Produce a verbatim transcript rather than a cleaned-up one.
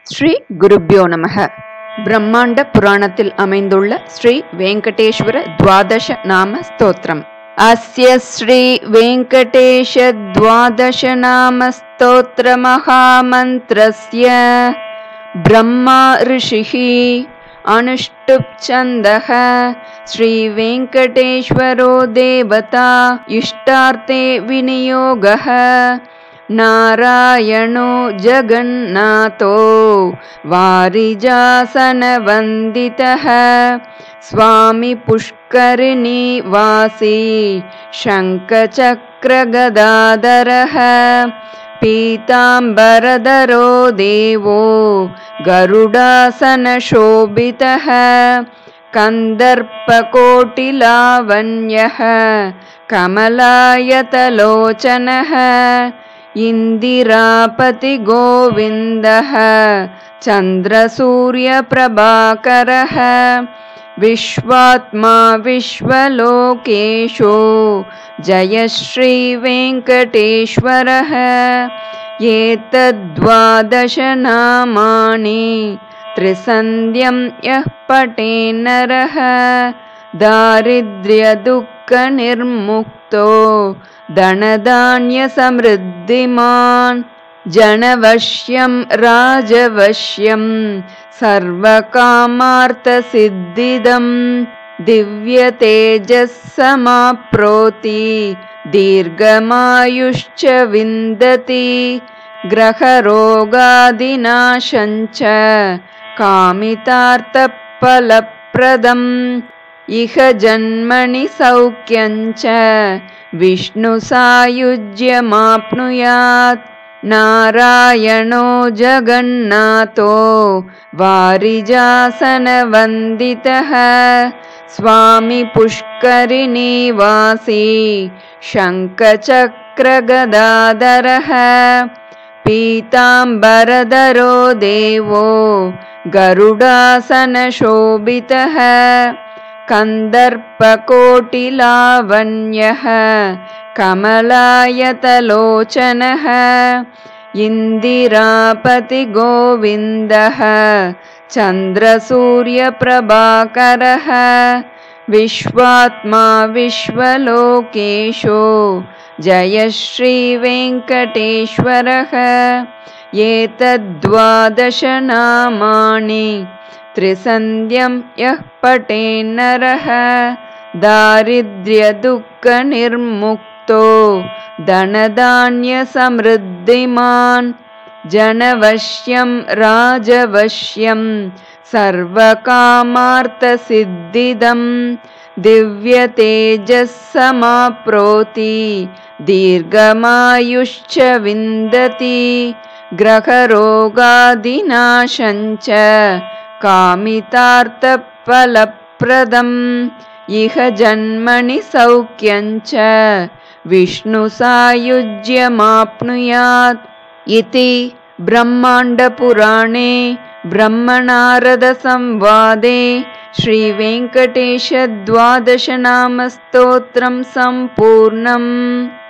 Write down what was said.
श्री गुरुभ्यो नमः। ब्रह्मांड पुराणத்தில் அமைந்துள்ள श्री वेंकटेश्वर द्वादश नाम स्तोत्रम्। अस्य श्री वेंकटेश द्वादश नाम स्तोत्र महामन्त्रस्य ब्रह्मा ऋषिः अनुष्टुप् छन्दः श्री वेंकटेश्वरो देवता इष्टार्थे विनियोगः नारायणो जगन्नाथो वारिजासनवन्दितः स्वामी पुष्करिणी वासी शङ्खचक्रगदाधरः पीताम्बरधरो देवो गरुडासनशोभितः कन्दर्पकोटिलावण्यः कमलायतलोचनः इंदिरापति गोविंदः चंद्रसूर्यप्रभाकरः विश्वात्मा विश्वलोकेशो जय श्री वेंकटेश्वरः। एतद्द्वादश नामानि त्रिसन्ध्यं यः पठेन्नरः दारिद्र्य दुःख निर्मुक्तो धनधान्य समृद्धिमान् जनवश्यं राजवश्यं सर्वकामार्थसिद्धिदं दिव्यतेजस्समाप्नोति दीर्घमायुश्च विन्दति ग्रहरोगादिनाशञ्च कामितार्थफलप्रदम् इह जन्मनि सौख्यञ्च विष्णु सायुज्यमाप्नुयात् नारायणो जगन्नाथो वारिजासनवन्दितः स्वामी पुष्करिणी वासी शङ्खचक्रगदाधरः पीताम्बरधरो देवो गरुडासनशोभितः कन्दर्पकोटिलावण्यः कमलायतलोचनः इंदिरापति गोविंदः चंद्रसूर्यप्रभाकरः विश्वात्मा विश्वलोकेशो जय श्री वेंकटेश्वरः। एतद्द्वादश नामानि त्रिसन्ध्यं यः पठेन्नरः दारिद्र्य दुःख निर्मुक्तो धनधान्य समृद्धिमान् जनवश्यं राजवश्यं सर्वकामार्थसिद्धिदं दिव्यतेजस्समाप्नोति दीर्घमायुश्च विन्दति ग्रहरोगादिनाशञ्च कामितार्थफलप्रदम् इह जन्मनि सौख्यञ्च विष्णु सायुज्यमाप्नुयात् इति ब्रह्माण्डपुराणे ब्रह्मनारद संवादे श्री वेंकटेश द्वादश नाम स्तोत्रं सम्पूर्णम्।